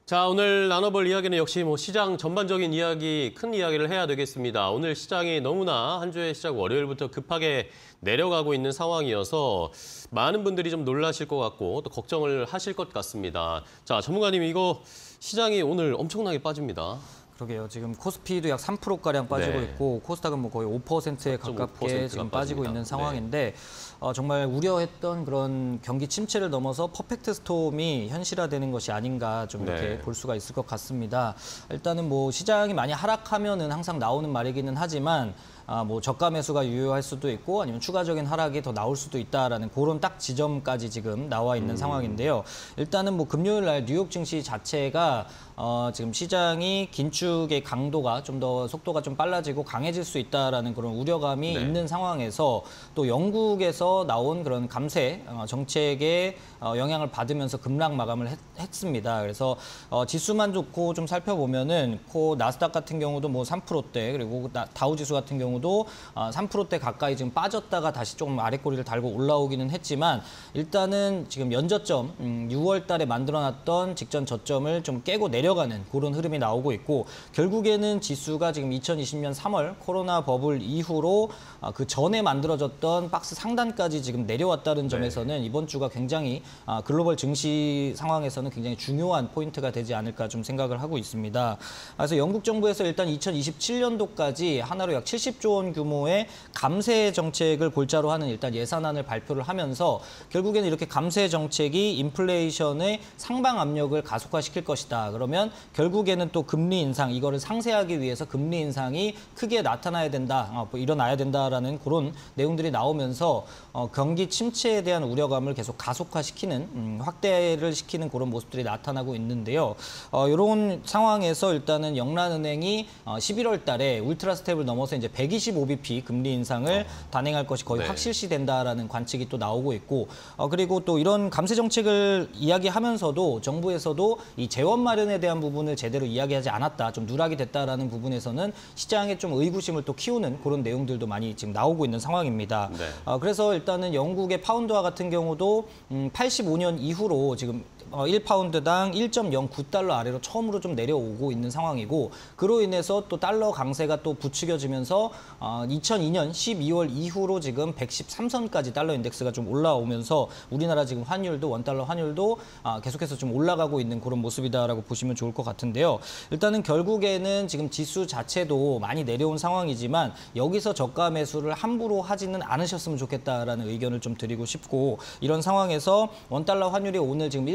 자, 오늘 나눠볼 이야기는 역시 시장 전반적인 이야기, 큰 이야기를 해야 되겠습니다. 오늘 시장이 너무나 한 주의 시작 월요일부터 급하게 내려가고 있는 상황이어서 많은 분들이 좀 놀라실 것 같고 또 걱정을 하실 것 같습니다. 자, 전문가님, 이거 시장이 오늘 엄청나게 빠집니다. 그러게요. 지금 코스피도 약 3%가량 빠지고 있고 코스닥은 거의 5%에 가깝게 지금 빠지고 있는 상황인데 정말 우려했던 그런 경기 침체를 넘어서 퍼펙트 스톰이 현실화되는 것이 아닌가 좀 이렇게 볼 수가 있을 것 같습니다. 일단은 시장이 많이 하락하면은 항상 나오는 말이기는 하지만 저가 매수가 유효할 수도 있고 아니면 추가적인 하락이 더 나올 수도 있다라는 그런 딱 지점까지 지금 나와 있는 상황인데요. 일단은 금요일 날 뉴욕 증시 자체가 지금 시장이 긴축의 강도가 좀 더 속도가 좀 빨라지고 강해질 수 있다라는 그런 우려감이 있는 상황에서 또 영국에서 나온 그런 감세 정책에 영향을 받으면서 급락 마감을 했습니다. 그래서 지수만 좋고 좀 살펴보면은 나스닥 같은 경우도 3%대 그리고 다우 지수 같은 경우도 3%대 가까이 지금 빠졌다가 다시 조금 아랫꼬리를 달고 올라오기는 했지만 일단은 지금 연저점 6월 달에 만들어놨던 직전 저점을 좀 깨고 내려가는 그런 흐름이 나오고 있고 결국에는 지수가 지금 2020년 3월 코로나 버블 이후로 그 전에 만들어졌던 박스 상단까지 지금 내려왔다는 점에서는 이번 주가 굉장히 글로벌 증시 상황에서는 굉장히 중요한 포인트가 되지 않을까 좀 생각을 하고 있습니다. 그래서 영국 정부에서 일단 2027년도까지 하나로 약 70조 원 규모의 감세 정책을 골자로 하는 일단 예산안을 발표를 하면서 결국에는 이렇게 감세 정책이 인플레이션의 상방 압력을 가속화시킬 것이다. 그러면 결국에는 또 금리 인상, 이거를 상쇄하기 위해서 금리 인상이 크게 나타나야 된다, 일어나야 된다라는 그런 내용들이 나오면서 경기 침체에 대한 우려감을 계속 가속화시키는, 확대를 시키는 그런 모습들이 나타나고 있는데요. 이런 상황에서 일단은 영란은행이 11월 달에 울트라 스텝을 넘어서 이제 125bp 금리 인상을 단행할 것이 거의 확실시된다라는 관측이 또 나오고 있고, 그리고 또 이런 감세 정책을 이야기하면서도 정부에서도 이 재원 마련에 대한 부분을 제대로 이야기하지 않았다, 좀 누락이 됐다라는 부분에서는 시장에 좀 의구심을 또 키우는 그런 내용들도 많이 지금 나오고 있는 상황입니다. 그래서 일단은 영국의 파운드화 같은 경우도 85년 이후로 지금 1파운드당 1.09달러 아래로 처음으로 좀 내려오고 있는 상황이고, 그로 인해서 또 달러 강세가 또 부추겨지면서 2002년 12월 이후로 지금 113선까지 달러 인덱스가 좀 올라오면서 우리나라 지금 환율도 원달러 환율도 계속해서 좀 올라가고 있는 그런 모습이다라고 보시면 좋을 것 같은데요. 일단은 결국에는 지금 지수 자체도 많이 내려온 상황이지만 여기서 저가 매수를 함부로 하지는 않으셨으면 좋겠다라는 의견을 좀 드리고 싶고, 이런 상황에서 원달러 환율이 오늘 지금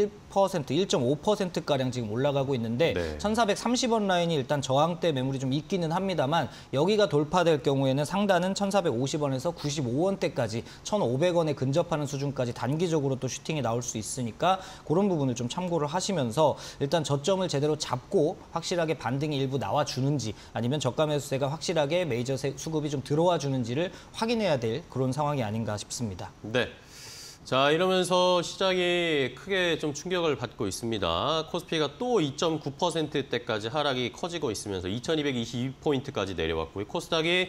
1.5%가량 지금 올라가고 있는데 1430원 라인이 일단 저항대 매물이 좀 있기는 합니다만 여기가 돌파될 경우에는 상단은 1450원에서 95원대까지 1500원에 근접하는 수준까지 단기적으로 또 슈팅이 나올 수 있으니까 그런 부분을 좀 참고를 하시면서 일단 저점을 제대로 잡고 확실하게 반등이 일부 나와주는지 아니면 저가 매수세가 확실하게 메이저 수급이 좀 들어와 주는지를 확인해야 될 그런 상황이 아닌가 싶습니다. 네. 자, 이러면서 시장이 크게 좀 충격을 받고 있습니다. 코스피가 또 2.9%대까지 하락이 커지고 있으면서 2222포인트까지 내려왔고요. 코스닥이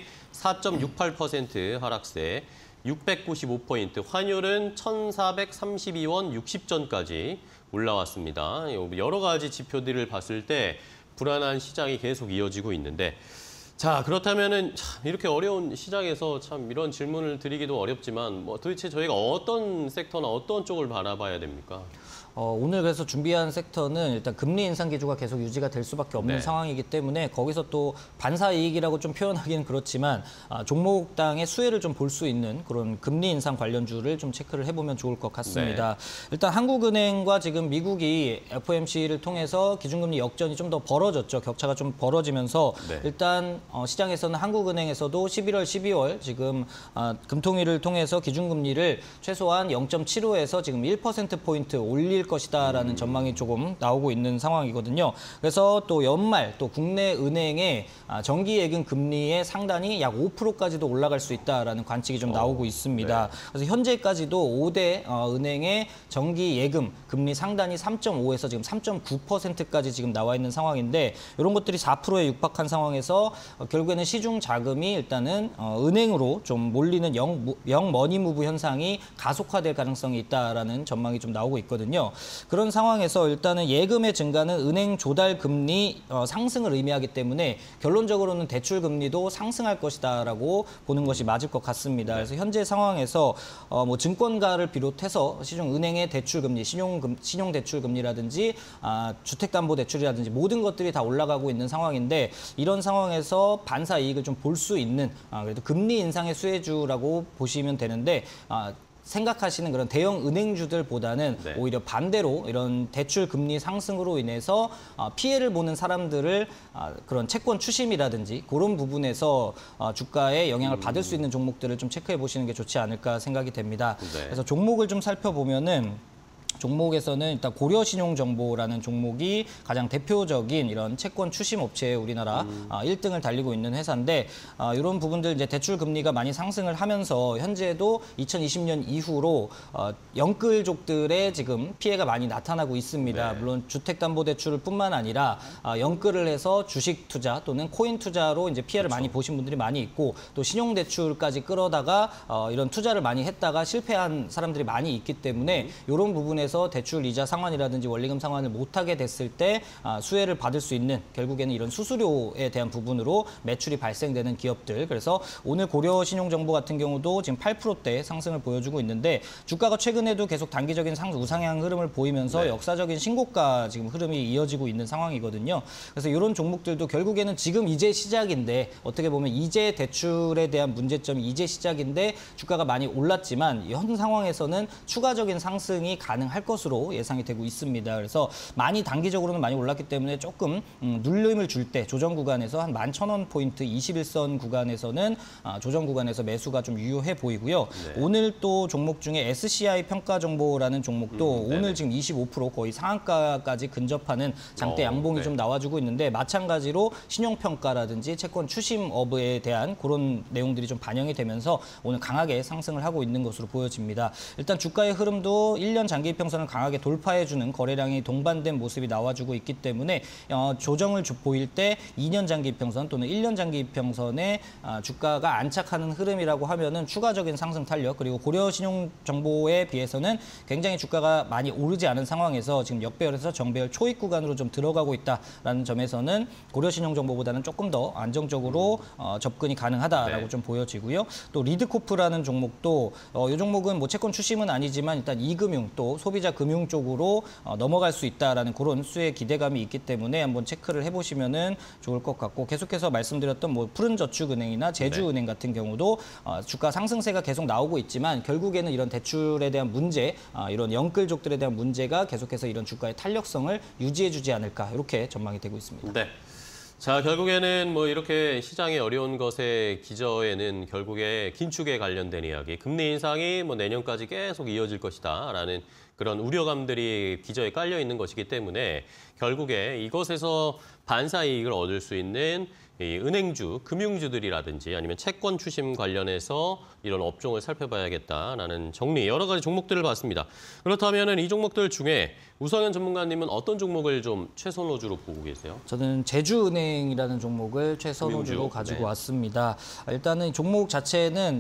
4.68% 하락세, 695포인트, 환율은 1432원 60전까지 올라왔습니다. 여러 가지 지표들을 봤을 때 불안한 시장이 계속 이어지고 있는데, 자, 그렇다면은 참 이렇게 어려운 시장에서 참 이런 질문을 드리기도 어렵지만 도대체 저희가 어떤 섹터나 어떤 쪽을 바라봐야 됩니까? 오늘 그래서 준비한 섹터는 일단 금리 인상 기조가 계속 유지가 될 수밖에 없는 상황이기 때문에 거기서 또 반사 이익이라고 좀 표현하기는 그렇지만 종목당의 수혜를 좀 볼 수 있는 그런 금리 인상 관련주를 좀 체크를 해보면 좋을 것 같습니다. 일단 한국은행과 지금 미국이 FOMC를 통해서 기준금리 역전이 좀 더 벌어졌죠. 격차가 좀 벌어지면서 일단 시장에서는 한국은행에서도 11월, 12월 지금 금통위를 통해서 기준금리를 최소한 0.75에서 지금 1%포인트 올릴 것이다라는 전망이 조금 나오고 있는 상황이거든요. 그래서 또 연말 또 국내 은행의 정기예금 금리의 상단이 약 5%까지도 올라갈 수 있다라는 관측이 좀 나오고 있습니다. 네. 그래서 현재까지도 5대 은행의 정기예금 금리 상단이 3.5에서 지금 3.9%까지 지금 나와 있는 상황인데 이런 것들이 4%에 육박한 상황에서 결국에는 시중 자금이 일단은 은행으로 좀 몰리는 영 머니 무브 현상이 가속화될 가능성이 있다라는 전망이 좀 나오고 있거든요. 그런 상황에서 일단은 예금의 증가는 은행 조달 금리 상승을 의미하기 때문에 결론적으로는 대출 금리도 상승할 것이다라고 보는 것이 맞을 것 같습니다. 그래서 현재 상황에서 뭐 증권가를 비롯해서 시중 은행의 대출 금리, 신용 대출 금리라든지 주택담보대출이라든지 모든 것들이 다 올라가고 있는 상황인데 이런 상황에서 반사 이익을 좀 볼 수 있는 그래도 금리 인상의 수혜주라고 보시면 되는데 생각하시는 그런 대형 은행주들보다는 네. 오히려 반대로 이런 대출 금리 상승으로 인해서 피해를 보는 사람들을 그런 채권 추심이라든지 그런 부분에서 주가에 영향을 받을 수 있는 종목들을 좀 체크해 보시는 게 좋지 않을까 생각이 됩니다. 네. 그래서 종목을 좀 살펴보면은 종목에서는 일단 고려신용정보라는 종목이 가장 대표적인 이런 채권 추심 업체에 우리나라 1등을 달리고 있는 회사인데 이런 부분들 이제 대출 금리가 많이 상승을 하면서 현재도 2020년 이후로 영끌족들의 지금 피해가 많이 나타나고 있습니다. 네. 물론 주택담보대출을 뿐만 아니라 영끌을 해서 주식 투자 또는 코인 투자로 이제 피해를 많이 보신 분들이 많이 있고 또 신용대출까지 끌어다가 이런 투자를 많이 했다가 실패한 사람들이 많이 있기 때문에 이런 부분에서 대출 이자 상환이라든지 원리금 상환을 못하게 됐을 때 수혜를 받을 수 있는 결국에는 이런 수수료에 대한 부분으로 매출이 발생되는 기업들. 그래서 오늘 고려신용정보 같은 경우도 지금 8%대 상승을 보여주고 있는데 주가가 최근에도 계속 단기적인 우상향 흐름을 보이면서 네. 역사적인 신고가 지금 흐름이 이어지고 있는 상황이거든요. 그래서 이런 종목들도 결국에는 지금 이제 시작인데 어떻게 보면 이제 대출에 대한 문제점이 이제 시작인데 주가가 많이 올랐지만 현 상황에서는 추가적인 상승이 가능할 것으로 예상이 되고 있습니다. 그래서 많이 단기적으로는 많이 올랐기 때문에 조금 눌림을 줄 때 조정 구간에서 한 11,000원 포인트 21선 구간에서는 조정 구간에서 매수가 좀 유효해 보이고요. 네. 오늘 또 종목 중에 SCI 평가정보라는 종목도 오늘 지금 25% 거의 상한가까지 근접하는 장대 양봉이 네. 좀 나와주고 있는데 마찬가지로 신용평가라든지 채권 추심업에 대한 그런 내용들이 좀 반영이 되면서 오늘 강하게 상승을 하고 있는 것으로 보여집니다. 일단 주가의 흐름도 1년 장기 이평선을 강하게 돌파해주는 거래량이 동반된 모습이 나와주고 있기 때문에 조정을 보일 때 2년 장기 이평선 또는 1년 장기 이평선에 주가가 안착하는 흐름이라고 하면은 추가적인 상승 탄력 그리고 고려신용정보에 비해서는 굉장히 주가가 많이 오르지 않은 상황에서 지금 역배열에서 정배열 초입 구간으로 좀 들어가고 있다라는 점에서는 고려신용정보보다는 조금 더 안정적으로 접근이 가능하다라고 네. 좀 보여지고요. 또 리드코프라는 종목도 이 종목은 뭐 채권 추심은 아니지만 일단 이금융 또 소비자 금융 쪽으로 넘어갈 수 있다라는 그런 수의 기대감이 있기 때문에 한번 체크를 해보시면은 좋을 것 같고 계속해서 말씀드렸던 뭐 푸른저축은행이나 제주은행 같은 경우도 주가 상승세가 계속 나오고 있지만 결국에는 이런 대출에 대한 문제, 이런 영끌족들에 대한 문제가 계속해서 이런 주가의 탄력성을 유지해주지 않을까 이렇게 전망이 되고 있습니다. 네. 자, 결국에는 뭐 이렇게 시장이 어려운 것의 기저에는 결국에 긴축에 관련된 이야기, 금리 인상이 뭐 내년까지 계속 이어질 것이다라는 그런 우려감들이 기저에 깔려 있는 것이기 때문에 결국에 이것에서 반사 이익을 얻을 수 있는 이 은행주, 금융주들이라든지 아니면 채권 추심 관련해서 이런 업종을 살펴봐야겠다라는 정리, 여러 가지 종목들을 봤습니다. 그렇다면 이 종목들 중에 우성현 전문가님은 어떤 종목을 좀 최선호주로 보고 계세요? 저는 제주은행이라는 종목을 최선호주로 금융주? 가지고 네. 왔습니다. 일단은 종목 자체는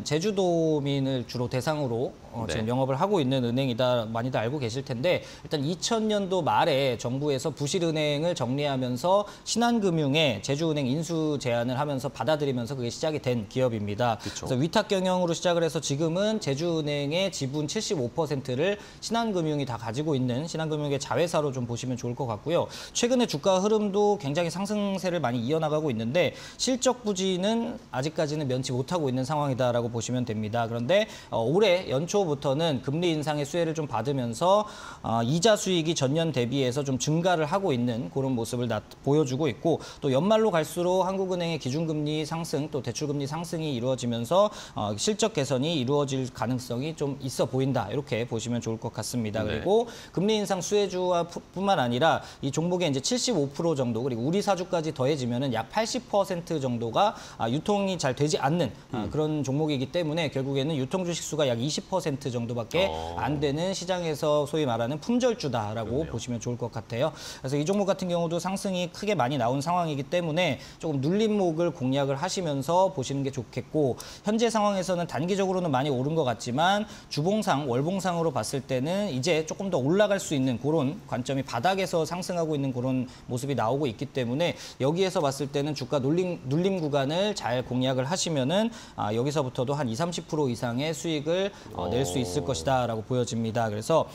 제주도민을 주로 대상으로 네. 지금 영업을 하고 있는 은행이다 많이들 알고 계실 텐데 일단 2000년도 말에 정부에서 부실은행을 정리하면서 신한금융에 제주은행 인수 제안을 하면서 받아들이면서 그게 시작이 된 기업입니다. 그쵸. 그래서 위탁 경영으로 시작을 해서 지금은 제주은행의 지분 75%를 신한금융이 다 가지고 있는 신한금융의 자회사로 좀 보시면 좋을 것 같고요. 최근에 주가 흐름도 굉장히 상승세를 많이 이어나가고 있는데 실적 부진은 아직까지는 면치 못하고 있는 상황이다라고 보시면 됩니다. 그런데 올해 연초부터는 금리 인상의 수혜를 좀 받으면서 이루어지면서 이자 수익이 전년 대비해서 좀 증가를 하고 있는 그런 모습을 보여주고 있고 또 연말로 갈수록 한국은행의 기준금리 상승 또 대출금리 상승이 이루어지면서 실적 개선이 이루어질 가능성이 좀 있어 보인다. 이렇게 보시면 좋을 것 같습니다. 네. 그리고 금리 인상 수혜주뿐만 아니라 이 종목의 이제 75% 정도 그리고 우리 사주까지 더해지면은 약 80% 정도가 유통이 잘 되지 않는 그런 종목이기 때문에 결국에는 유통 주식 수가 약 20% 정도밖에 안 되는 시장에서 소위 말하는 품절주다라고 그렇네요. 보시면 좋을 것 같아요. 그래서 이 종목 같은 경우도 상승이 크게 많이 나온 상황이기 때문에 조금 눌림목을 공략을 하시면서 보시는 게 좋겠고 현재 상황에서는 단기적으로는 많이 오른 것 같지만 주봉상, 월봉상으로 봤을 때는 이제 조금 더 올라갈 수 있는 그런 관점이 바닥에서 상승하고 있는 그런 모습이 나오고 있기 때문에 여기에서 봤을 때는 주가 눌림 구간을 잘 공략을 하시면은 여기서부터도 한 20-30% 이상의 수익을 낼 수 있을 것이다라고 보여집니다. 그래서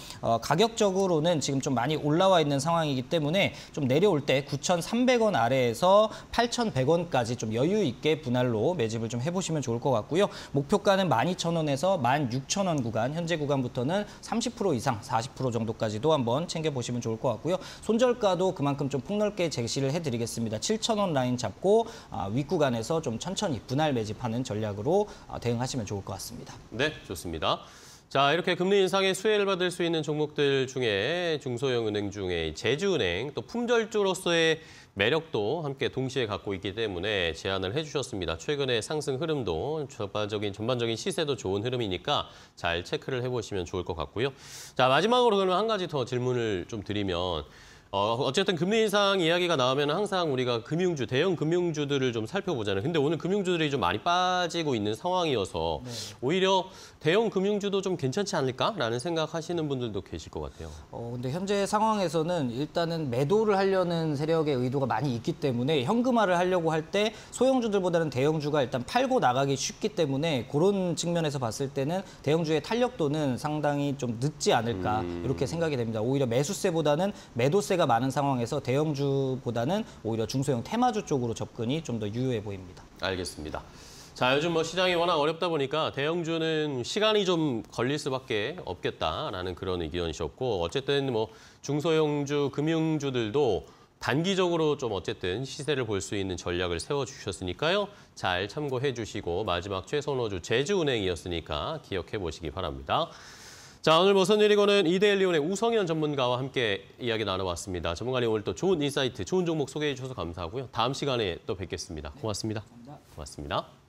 가격적으로는 지금 좀 많이 올라와 있는 상황이기 때문에 좀 내려올 때 9,300원 아래에서 8,100원까지 좀 여유 있게 분할로 매집을 좀 해보시면 좋을 것 같고요. 목표가는 12,000원에서 16,000원 구간, 현재 구간부터는 30% 이상, 40% 정도까지도 한번 챙겨보시면 좋을 것 같고요. 손절가도 그만큼 좀 폭넓게 제시를 해드리겠습니다. 7,000원 라인 잡고 윗구간에서 좀 천천히 분할 매집하는 전략으로 대응하시면 좋을 것 같습니다. 네, 좋습니다. 자, 이렇게 금리 인상의 수혜를 받을 수 있는 종목들 중에 중소형 은행 중에 제주은행 또 품절주로서의 매력도 함께 동시에 갖고 있기 때문에 제안을 해주셨습니다. 최근의 상승 흐름도 전반적인 시세도 좋은 흐름이니까 잘 체크를 해보시면 좋을 것 같고요. 자, 마지막으로 그러면 한 가지 더 질문을 좀 드리면 어쨌든 금리 인상 이야기가 나오면 항상 우리가 금융주, 대형 금융주들을 좀 살펴보잖아요. 근데 오늘 금융주들이 좀 많이 빠지고 있는 상황이어서 오히려 대형 금융주도 좀 괜찮지 않을까라는 생각하시는 분들도 계실 것 같아요. 근데 현재 상황에서는 일단은 매도를 하려는 세력의 의도가 많이 있기 때문에 현금화를 하려고 할 때 소형주들보다는 대형주가 일단 팔고 나가기 쉽기 때문에 그런 측면에서 봤을 때는 대형주의 탄력도는 상당히 좀 늦지 않을까 이렇게 생각이 됩니다. 오히려 매수세보다는 매도세가 많은 상황에서 대형주보다는 오히려 중소형 테마주 쪽으로 접근이 좀 더 유효해 보입니다. 알겠습니다. 자, 요즘 뭐 시장이 워낙 어렵다 보니까 대형주는 시간이 좀 걸릴 수밖에 없겠다라는 그런 의견이셨고 어쨌든 뭐 중소형주, 금융주들도 단기적으로 좀 어쨌든 시세를 볼 수 있는 전략을 세워주셨으니까요. 잘 참고해 주시고 마지막 최선호주 제주은행이었으니까 기억해 보시기 바랍니다. 자, 오늘 머선일이고는 이데일리온의 우성현 전문가와 함께 이야기 나눠봤습니다. 전문가님 오늘 또 좋은 인사이트, 좋은 종목 소개해 주셔서 감사하고요. 다음 시간에 또 뵙겠습니다. 고맙습니다. 고맙습니다.